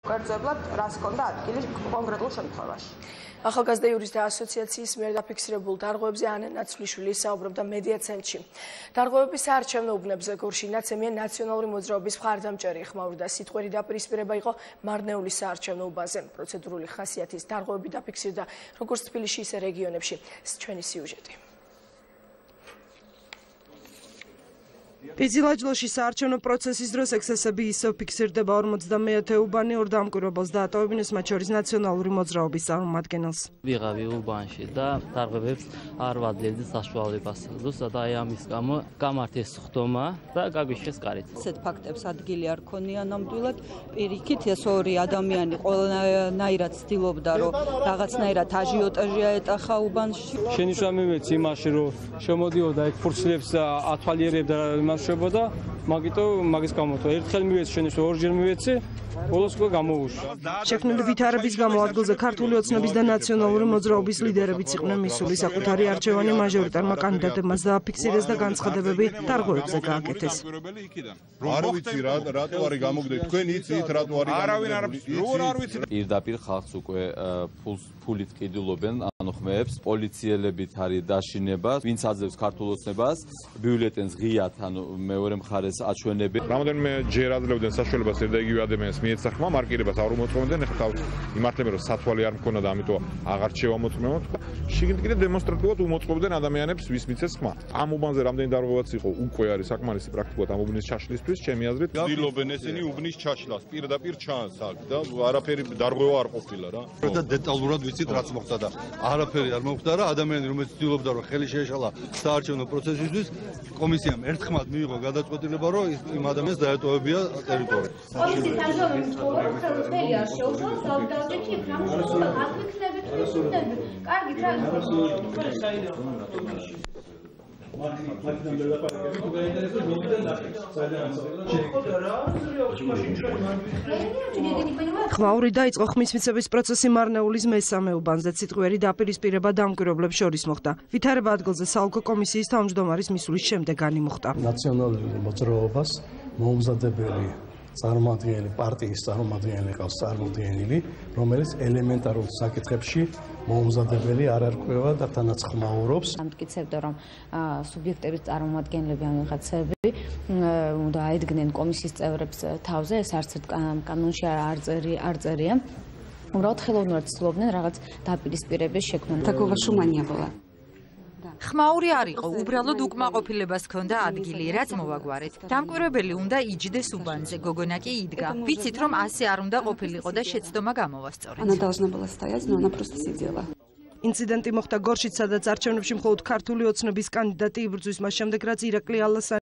Კერძებლად, რას ჰქონდა ადგილი კონკრეტულ შემთხვევაში. ახალგაზრდა იურისტთა ასოციაციის მიერ დაფიქსირებულ დარღვევებზე ანა ნაცვლიშვილი საუბრობდა მედია ცენტრში. დარღვევების საარჩევნო უბნებზე გორში ნაცემია ნაციონალური მოძრაობის მხარდამჭერი ხმაური და სიტყვერი დაპირისპირება იყო მარნეულის საარჩევნო უბანზე. პროცედურული ხასიათის დარღვევები დაფიქსირდა როგორც თბილისში, ისე რეგიონებში. ჩვენი სიუჟეტი. პიზილაჯლოში საარჩევნო პროცესის დროს ექსცესები ისევ ფიქსირდება 50-მე უბანი ორ დამკვირვებელს დაატოვებინეს, მათ შორის ნაციონალური მოძრაობის წარმომადგენელს. ვიღავი უბანში და დარღვევებს არ ვაძლევდი საშუალებას. ზუსტად აი ამის გამო გამართეს ხდომა და გაგვიშეს კარით. ესეთ ფაქტებს ადგილი არ ქონია ნამდვილად. პირიქით ეს ორი ადამიანი ყველანაირად ცდილობდა, რომ რაღაცნაირად აჟიოტაჟია ეტახა უბანში. შენიშვნა მივეცი იმაში, რომ შემოდიოდა ეგ ფურცლებს ათვალიერებდა მასშობოდა, მაგის გამო ერთხელ მივეცი შენიშვნა, ორჯერ მივეცი, ბოლოს უკვე გამოუშვა. შექმნილი ვითარების გამო ადგილზე ქართული ოცნების და ნაციონალური მოძრაობის ლიდერებიც იყვნენ მისული, საკუთარი არჩევანი მაჟორიტარმა კანდიდატებმა დააფიქსირეს და განცხადებები დარღვევებზე გააკეთეს. არ ვიცი რატო არის გამოგდეთ, თქვენ იცით რატო არის არავინ არ ვიცი. პირდაპირ ხალხს უკვე ფულით ყიდულობენ ანუ ხმებს, პოლიციელებით არის დაშინება, ვინც აძლევს ქართულ ოცნებას, ბიულეტენს ღიათ ანუ მეორე მხარეს აჩვენებენ. რამოდენიმე ჯერ აძლევდნენ საშუალებას ერთ და იგივე ადამიანს მიეცა ხმა, მარკირებას არ უმოწმობდნენ, ახლა თავი იმართებენ რომ სათვალე არ მქონდა და ამიტომ აღარ შევამოწმებოთ. შიგნით კიდე დემონსტრატიულად უმოწმობდნენ ადამიანებს, ვის მიცეს ხმა. ამ უბანზე რამდენი დარღვევაც იყო, უკვე არის საკმარისი პრაქტიკულად ამ უბნის ჩაშლისთვის, ჩემი აზრით. ცდილობენ ესენი უბნის ჩაშლას, პირდაპირ ჩანს აქ და არაფერი დარღვევა არ ყოფილა რა. და დეტალურად ვიცით რაც მოხდა და არაფერი არ მოხდა რა, ადამიანი რომელიც ცდილობდა რომ ხელი შეეშალა საარჩევნო პროცესისთვის, კომისიამ ერთხმად მიიღო გადაწყვეტილება რომ იმ ადამიანს დაეტოვებია ტერიტორია. კომისიის თანამშრომლებს ხელი არ შეუძლოს დავდავდით იქ რამოსულ და გაფიქნებით ვისუნდები. კარგით რა ხმაური დაიწყო ხმის მიცემის პროცესი მარნეულის მესამე უბანზე, სიტყვიერი დაპირისპირება დამკვირვებლებს შორის მოხდა. ვითარება ადგილზე საოლქო კომისიის თავმჯდომარის მისulis შემდეგ განიმუხტა. ნაციონალური მოძრაობას მოუმზადებელი წარმოადგენელი პარტიის წარმოადგენელი ყავს წარმოადგენელი, რომელიც ელემენტარულ საკითხებში მოუმზადებელი არ არკვევა და თანაც ხმაურობს. ამტკიცებდა რომ სუბიექტების წარმომადგენლები ან ვიღაცები უნდა აედგნენ კომისიის წევრებს თავზე, ეს არც ერთ კანონში არ წერია. უბრალოდ ხელოვნურად ცდილობდნენ რაღაც დაპირისპირების შექმნა. Такого шума не было. ხმაური არ იყო, უბრალოდ უკმაყოფილებას ჰქონდა ადგილი, რაც მოვაგვარეთ. დამკვირვებელი უნდა იჯდეს უბანზე, გოგონა კი იდგა. ვიცით რომ ასე არ უნდა ყოფილიყო და შეცდომა გამოვასწორეთ. Она должна была стоять, но она просто сидела. ინციდენტი მოხდა გორშიც, სადაც არჩევნებში მხოლოდ ქართული ოცნების კანდიდატი იბრძვის, მას შემდეგ რაც ირაკლი ალასანი